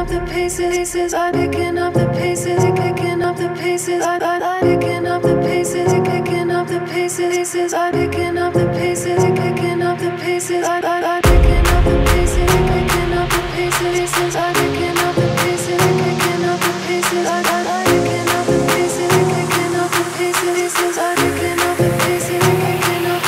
up the pieces, I'm picking up the pieces, picking up the pieces, I'm picking up the pieces, picking up the pieces, I'm picking up the pieces, picking up the pieces, I'm picking up the pieces, picking up the pieces, I'm picking up the pieces, picking up the pieces, I'm picking up the pieces, picking up the pieces, I'm picking up the pieces, picking up the